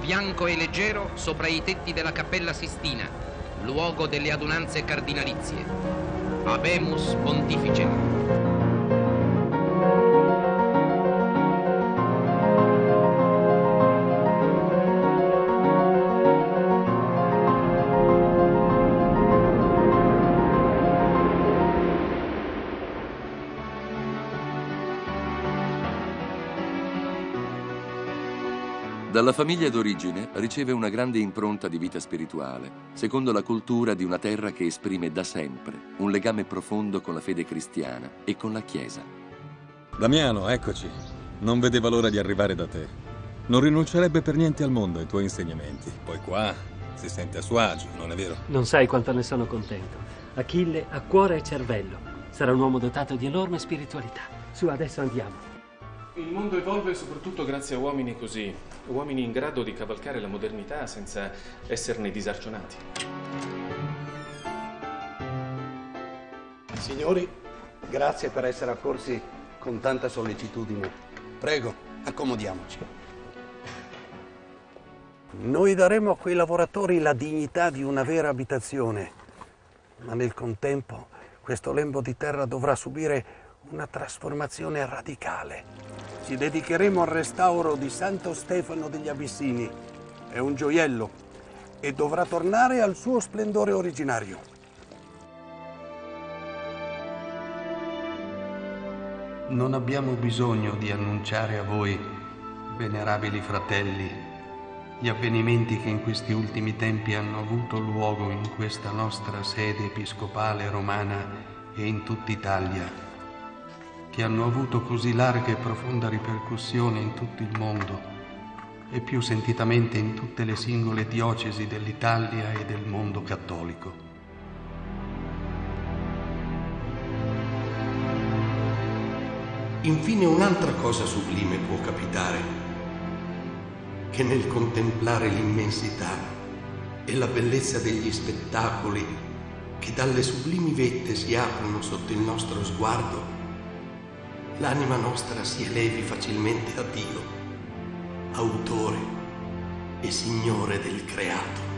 bianco e leggero sopra i tetti della Cappella Sistina, luogo delle adunanze cardinalizie. Habemus Pontificem. Dalla famiglia d'origine riceve una grande impronta di vita spirituale, secondo la cultura di una terra che esprime da sempre un legame profondo con la fede cristiana e con la Chiesa. Damiano, eccoci. Non vedeva l'ora di arrivare da te. Non rinuncerebbe per niente al mondo ai tuoi insegnamenti. Poi qua si sente a suo agio, non è vero? Non sai quanto ne sono contento. Achille ha cuore e cervello. Sarà un uomo dotato di enorme spiritualità. Su, adesso andiamo. Il mondo evolve soprattutto grazie a uomini così, uomini in grado di cavalcare la modernità senza esserne disarcionati. Signori, grazie per essere accorsi con tanta sollecitudine. Prego, accomodiamoci. Noi daremo a quei lavoratori la dignità di una vera abitazione, ma nel contempo questo lembo di terra dovrà subire una trasformazione radicale. Ci dedicheremo al restauro di Santo Stefano degli Abissini. È un gioiello e dovrà tornare al suo splendore originario. Non abbiamo bisogno di annunciare a voi, venerabili fratelli, gli avvenimenti che in questi ultimi tempi hanno avuto luogo in questa nostra sede episcopale romana e in tutta Italia, che hanno avuto così larga e profonda ripercussione in tutto il mondo e più sentitamente in tutte le singole diocesi dell'Italia e del mondo cattolico. Infine un'altra cosa sublime può capitare, che nel contemplare l'immensità e la bellezza degli spettacoli che dalle sublimi vette si aprono sotto il nostro sguardo, l'anima nostra si elevi facilmente a Dio, autore e Signore del creato.